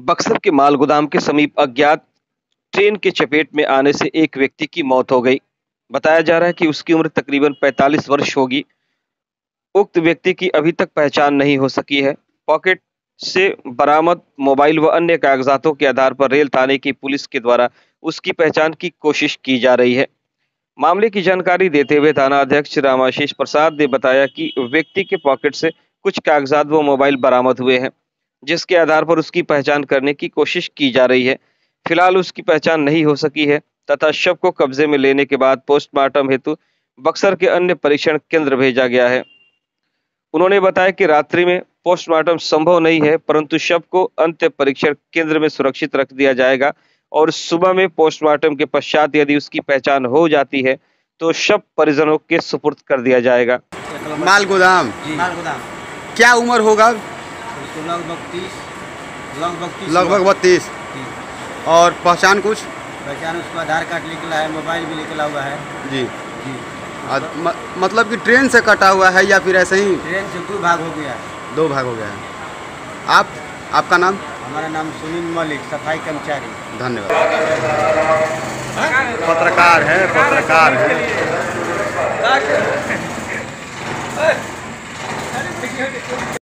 बक्सर के माल गोदाम के समीप अज्ञात ट्रेन के चपेट में आने से एक व्यक्ति की मौत हो गई। बताया जा रहा है कि उसकी उम्र तकरीबन 45 वर्ष होगी। उक्त व्यक्ति की अभी तक पहचान नहीं हो सकी है। पॉकेट से बरामद मोबाइल व अन्य कागजातों के आधार पर रेल थाने की पुलिस के द्वारा उसकी पहचान की कोशिश की जा रही है। मामले की जानकारी देते हुए थाना अध्यक्ष रामाशीष प्रसाद ने बताया कि व्यक्ति के पॉकेट से कुछ कागजात व मोबाइल बरामद हुए हैं, जिसके आधार पर उसकी पहचान करने की कोशिश की जा रही है। फिलहाल उसकी पहचान नहीं हो सकी है तथा शव को कब्जे में लेने के बाद पोस्टमार्टम हेतु बक्सर के अन्य परीक्षण केंद्र भेजा गया है। उन्होंने बताया कि रात्रि में पोस्टमार्टम संभव नहीं है, परंतु शव को अंत्य परीक्षण केंद्र में सुरक्षित रख दिया जाएगा और सुबह में पोस्टमार्टम के पश्चात यदि उसकी पहचान हो जाती है तो शव परिजनों के सुपुर्द कर दिया जाएगा। माल गोदाम क्या उम्र होगा? लगभग 32। और पहचान कुछ? पहचान उसका आधार कार्ड निकला है, मोबाइल भी निकला हुआ है। जी जी। मतलब कि ट्रेन से कटा हुआ है या फिर ऐसे ही? ट्रेन से 2 भाग हो गया है। 2 भाग हो गया है। आपका नाम? हमारा नाम सुनील मलिक, सफाई कर्मचारी। धन्यवाद। पत्रकार है।